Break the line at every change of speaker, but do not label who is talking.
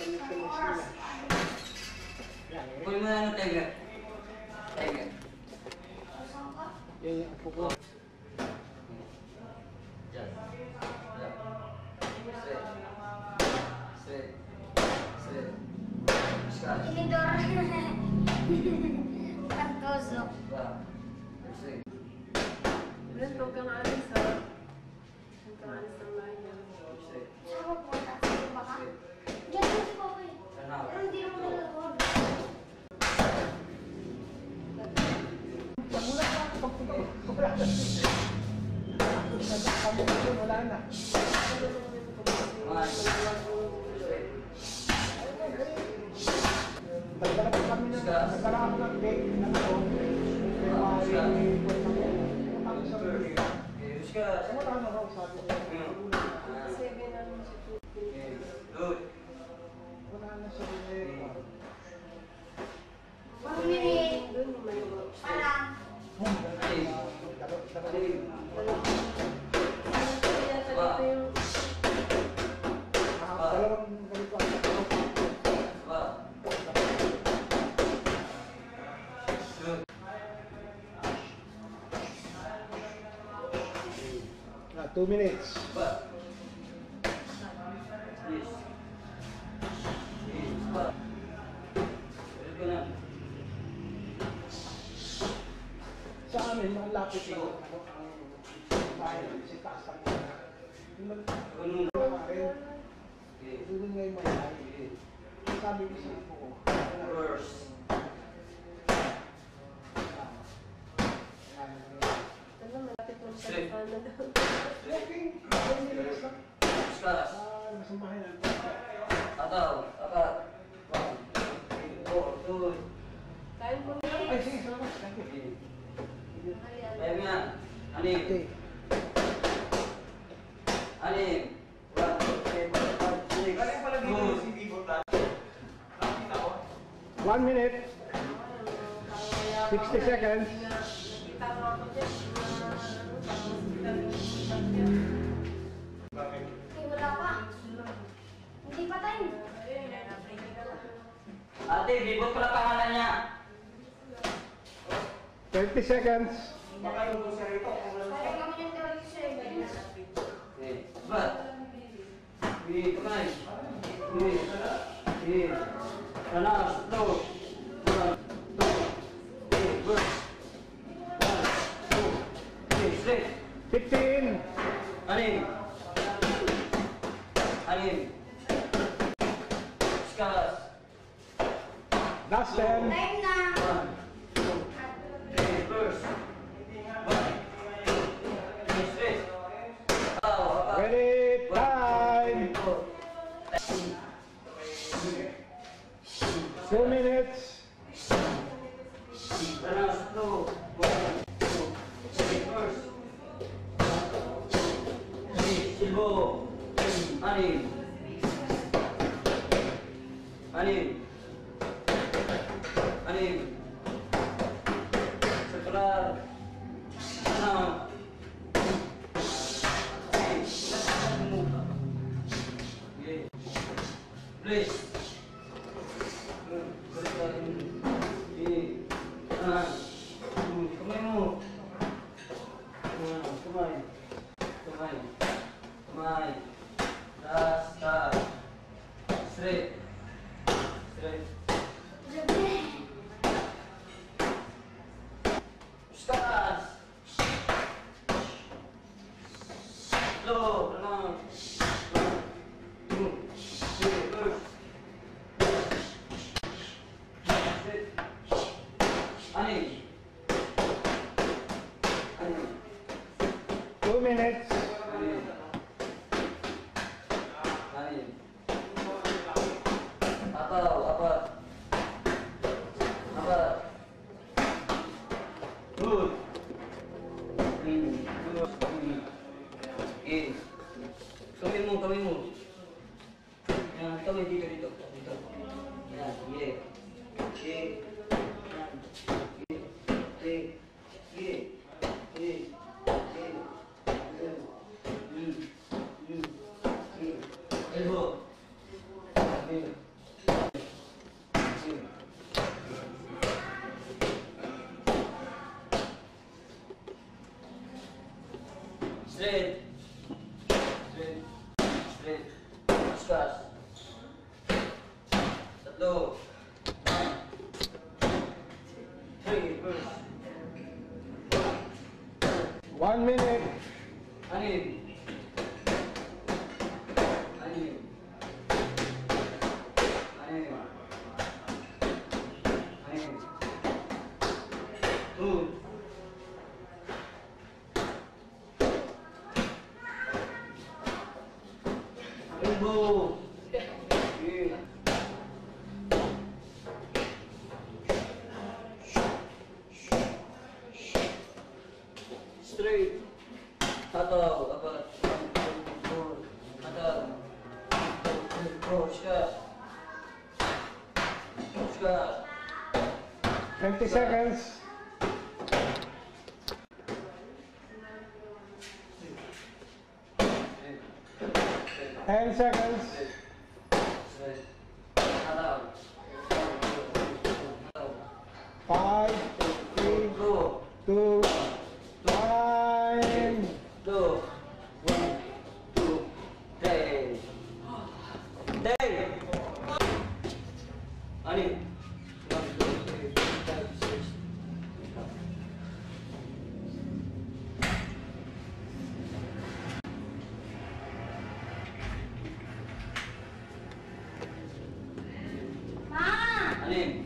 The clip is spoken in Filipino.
Kunin mo na ng tiger. Tiger.
Yan yung upo ko.
Diyan. Straight. Straight. Straight. Scan.
Tinidor. Pagkoso.
Straight.
Brent, huwag kang alis ha. Huwag kang alis ng bahay niya.
Straight.
Saan mo punta? Saan ba ka? Diyan mo si Papa eh. Pero hindi naman nalagod.
Wala na. Wala na. Kami dito, wala na. Nagdala po kami ng nagdala ako ng bake ng ito. Kaya ang sabi ko. Wala na raw sabi ko.
7 ang
Good.
Wala na sa bake.
1 minute.
doon mo may
Parang.
Dalawang ganito ang
Good.
2 minutes.
Yes. Yes. Good na.
Sa amin, mga lapit na ang bahay, si taas ang
Ganun.
doon nga yung mga bahay. Sabi ko sa ipo ko,
Reverse.
Alam, malapit mo sa na daw.
walking, 10 minutes lang.
Discuss.
Masamahin ang
Ataw. Apat. 1, 2, 4, 2.
Kain mo na.
Ay, sige, salamat. Thank you.
Ayan nga. Anim.
Okay.
Anim. 1, 2, 3, 4, 5, 6.
Galing pala dito yung CD mo tayo. Nakita ko.
1 minute, 60 seconds.
Nakita mo ako dyan.
Bakit?
Ay, wala pa. Hindi pa tayo.
Ate, bibot ko lang pangalan niya.
20 seconds.
Baka yung gusto rito.
Kaya kami yung television.
Okay. Bat. Wait, kamay. Wait. Tanas. Slow. 1, 2, 3, burst. 1, 2, 3, straight.
15.
Anim. Anim. Discuss.
Last 10.
Time na.
1, 2, 3, burst. 1, 2, 3, straight.
Ready, time. 2 minutes.
Tanas. Slow. 1, 2, 3, burst. Silbo. Anim. Anim. Anim. Setelah enam. Please. Kamay mo. Kamay. Kamay. Kamay. Tas, tas. Straight. Straight. Stars. Slow. Tenang. 1, 2, 3, push. Straight. Anim. Anim.
2 minutes.
Anim. Anim. Ataw, apat. Apat. Good. Good. Okay. Kamay mo, kamay mo. Yan, kamay dito, dito. Dito. Yan, yeah. Okay. Yan. Okay. Okay. Okay. Okay. Elbow. Okay. tatlo. 3, first.
1 minute.
Anim. Anim. Anim. Anim. 2. Elbow. 3. Straight. Tataw. Apat. 4. Tataw. 4. Shot. Shot.
20 seconds. 10 seconds.
Tataw.
5, 3, 2, 1.
2, 1, 2, 3. 10. Anim. 1, 2, 3, 4, 5, 6.
Ma!
Anim.